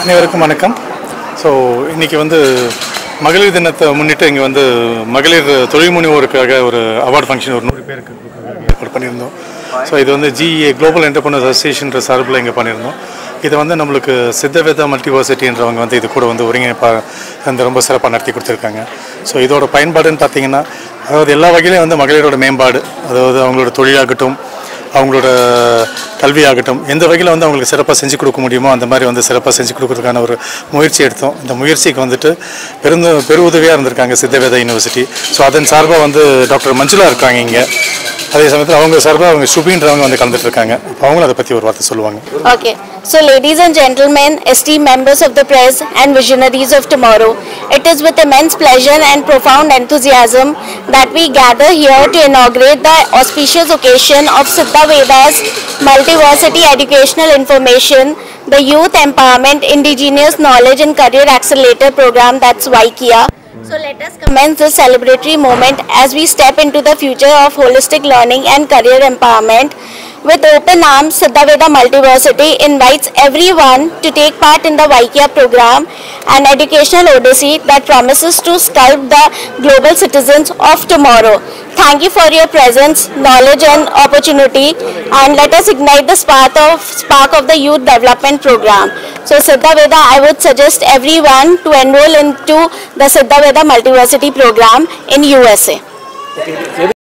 அனைவருக்கும் வணக்கம். ஸோ இன்றைக்கி வந்து மகளிர் தினத்தை முன்னிட்டு இங்கே வந்து மகளிர் தொழில் முனைவோருக்காக ஒரு அவார்டு ஃபங்க்ஷன் ஒரு 100 பேருக்கு ஏற்பாடு பண்ணியிருந்தோம். ஸோ இது வந்து GEA குளோபல் என்டர்பிரனர்ஸ் அசோசியேஷன்ற சார்பில் இங்கே பண்ணியிருந்தோம். இதை வந்து நம்மளுக்கு சித்தவேதா மல்டிவர்சிட்டின்றவங்க வந்து இது கூட வந்து ஒருங்கிணைப்பாக அந்த ரொம்ப சிறப்பாக நடத்தி கொடுத்துருக்காங்க. ஸோ இதோட பயன்பாடுன்னு பார்த்தீங்கன்னா, அதாவது எல்லா வகையிலையும் வந்து மகளிரோட மேம்பாடு, அதாவது அவங்களோட தொழிலாகட்டும், அவங்களோட கல்வியாகட்டும், எந்த வகையில் வந்து அவங்களுக்கு சிறப்பாக செஞ்சு கொடுக்க முடியுமோ அந்த மாதிரி வந்து சிறப்பாக செஞ்சு கொடுக்குறதுக்கான ஒரு முயற்சி எடுத்தோம். இந்த முயற்சிக்கு வந்துட்டு பெருவுதவியாக இருந்திருக்காங்க சித்தவேதா யூனிவர்சிட்டி. ஸோ அதன் சார்பாக வந்து டாக்டர் மஞ்சுளா இருக்காங்க இங்கே. அதே சமயத்தில் அவங்க சார்பாக அவங்க சுபின்றவங்க வந்து கலந்துட்டு இருக்காங்க. அவங்களும் அதை பற்றி ஒரு வார்த்தை சொல்லுவாங்க. Okay, so ladies and gentlemen, esteemed members of the press and visionaries of tomorrow, it is with immense pleasure and profound enthusiasm that we gather here to inaugurate the auspicious occasion of Siddha Veda's Multiversity Educational Information, the Youth Empowerment Indigenous Knowledge and Career Accelerator Program, that's YKIA. So let us commence this celebratory moment as we step into the future of holistic learning and career empowerment. With open arms, Siddha Veda Multiversity invites everyone to take part in the YKIA program, an educational odyssey that promises to sculpt the global citizens of tomorrow. Thank you for your presence, knowledge and opportunity, and let us ignite the spark of the youth development program. So Siddha Veda, I would suggest everyone to enroll into the Siddha Veda Multiversity program in USA.